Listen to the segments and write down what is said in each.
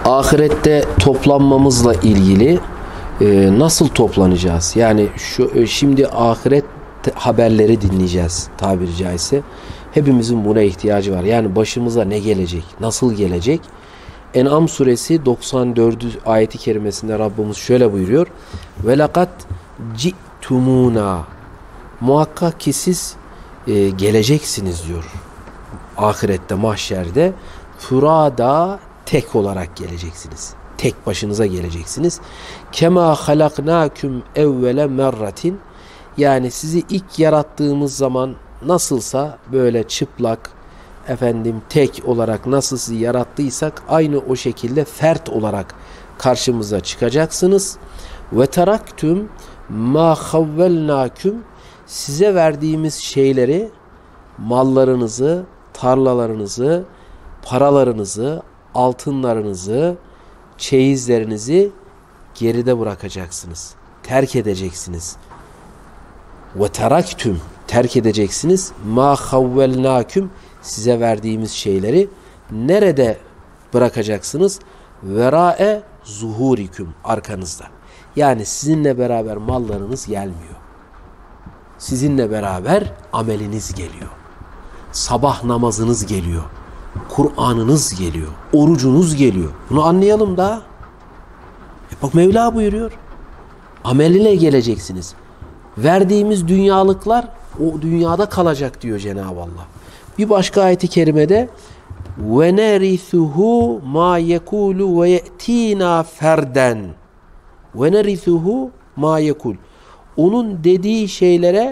ahirette toplanmamızla ilgili nasıl toplanacağız? Yani şimdi ahiret haberleri dinleyeceğiz tabiri caizse. Hepimizin buna ihtiyacı var. Yani başımıza ne gelecek? Nasıl gelecek? En'am suresi 94. ayeti kerimesinde Rabbimiz şöyle buyuruyor. Ve lekad ci'tumuna, muhakkak ki siz geleceksiniz diyor. Ahirette, mahşerde furada, tek olarak geleceksiniz. Tek başınıza geleceksiniz. Kema halaknaküm evvele merratin, yani sizi ilk yarattığımız zaman nasılsa böyle çıplak, tek olarak nasıl sizi yarattıysak aynı o şekilde fert olarak karşımıza çıkacaksınız. Ve teraktüm ma havvelnaküm, size verdiğimiz şeyleri, mallarınızı, tarlalarınızı, paralarınızı, altınlarınızı, çeyizlerinizi geride bırakacaksınız. Terk edeceksiniz. Ve teraktüm, terk edeceksiniz. Ma havvelnaküm, size verdiğimiz şeyleri nerede bırakacaksınız? Verae zuhuriküm, arkanızda. Yani sizinle beraber mallarınız gelmiyor. Sizinle beraber ameliniz geliyor. Sabah namazınız geliyor. Kur'an'ınız geliyor. Orucunuz geliyor. Bunu anlayalım da. Bak Mevla buyuruyor. Ameliyle geleceksiniz. Verdiğimiz dünyalıklar o dünyada kalacak diyor Cenab-ı Allah. Bir başka ayet-i kerimede ve nerithuhu ma yekulu ve ye'tina ferden. Ve nerithuhu ma yekul. Onun dediği şeylere,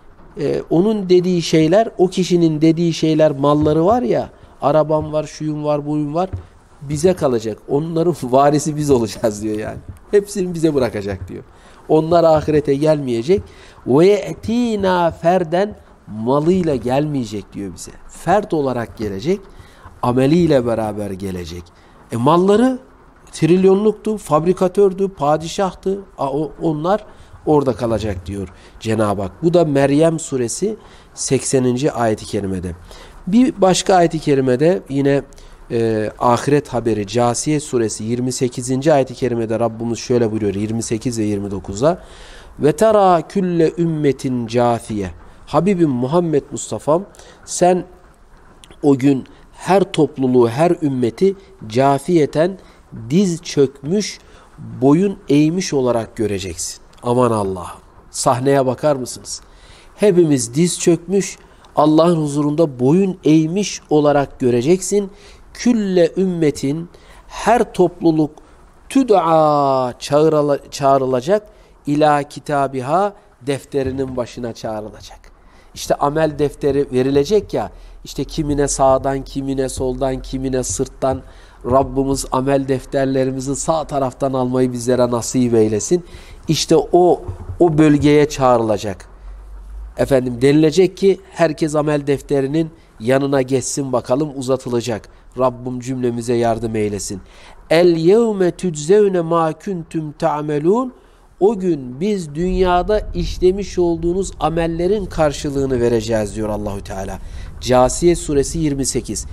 o kişinin dediği şeyler, malları var ya, arabam var, şuyum var, buyum var, bize kalacak. Onların varisi biz olacağız diyor yani. Hepsini bize bırakacak diyor. Onlar ahirete gelmeyecek. Ve ye'tina ferden, malıyla gelmeyecek diyor bize. Fert olarak gelecek, ameliyle beraber gelecek. Malları trilyonluktu, fabrikatördü, padişahtı. Onlar orada kalacak diyor Cenab-ı Hak. Bu da Meryem suresi 80. ayet-i kerimede. Bir başka ayet-i kerimede yine ahiret haberi Câsiye suresi 28. ayet-i kerimede Rabbimiz şöyle buyuruyor 28 ve 29'da. Ve tera külle ümmetin câfiye. Habibim Muhammed Mustafa'm, sen o gün her topluluğu, her ümmeti cafiyeten, diz çökmüş, boyun eğmiş olarak göreceksin. Aman Allah'ım. Sahneye bakar mısınız? Hepimiz diz çökmüş, Allah'ın huzurunda boyun eğmiş olarak göreceksin. Külle ümmetin, her topluluk tüd'a, çağrılacak, ila kitabiha, defterinin başına çağrılacak. İşte amel defteri verilecek ya, işte kimine sağdan, kimine soldan, kimine sırttan. Rabbimiz amel defterlerimizi sağ taraftan almayı bizlere nasip eylesin. İşte o bölgeye çağrılacak. Denilecek ki herkes amel defterinin yanına geçsin bakalım, uzatılacak. Rabbim cümlemize yardım eylesin. El yevme tüczevne ma kuntum ta'melun. O gün biz dünyada işlemiş olduğunuz amellerin karşılığını vereceğiz diyor Allahü Teala. Câsiye suresi 28.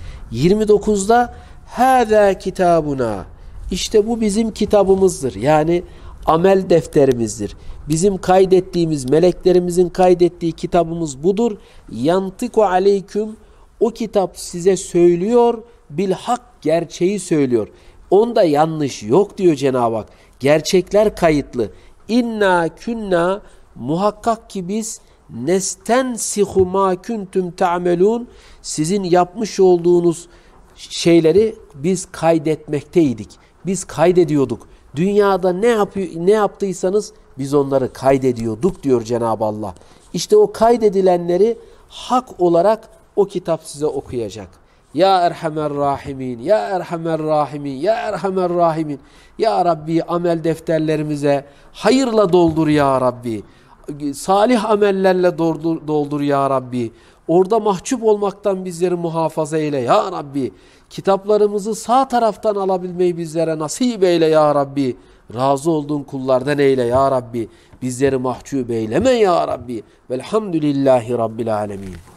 29'da hâzâ kitabuna. İşte bu bizim kitabımızdır. Yani amel defterimizdir. Bizim kaydettiğimiz, meleklerimizin kaydettiği kitabımız budur. Yantiku aleyküm. O kitap size söylüyor. Bilhak, gerçeği söylüyor. Onda yanlış yok diyor Cenab-ı Hak. Gerçekler kayıtlı. İnna künna, muhakkak ki biz nestensihu ma kuntum ta'melun, sizin yapmış olduğunuz şeyleri biz kaydetmekteydik. Biz kaydediyorduk. Dünyada ne yaptıysanız biz onları kaydediyorduk diyor Cenab-ı Allah. İşte o kaydedilenleri hak olarak o kitap size okuyacak. Ya Erhamer Rahimin, Ya Erhamer Rahimin, Ya Erhamer Rahimin. Ya Rabbi, amel defterlerimize hayırla doldur ya Rabbi. Salih amellerle doldur ya Rabbi. Orada mahcup olmaktan bizleri muhafaza eyle ya Rabbi. Kitaplarımızı sağ taraftan alabilmeyi bizlere nasip eyle ya Rabbi. Razı olduğun kullardan eyle ya Rabbi. Bizleri mahcup eyleme ya Rabbi. Velhamdülillahi Rabbil alemin.